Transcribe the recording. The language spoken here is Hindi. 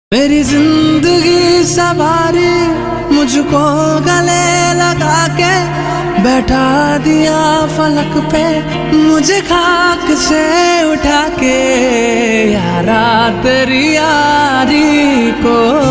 मेरी जिंदगी सवारी मुझको गले लगा के बैठा दिया फलक पे, मुझे खाक से उठा के। यारा तेरी यारी को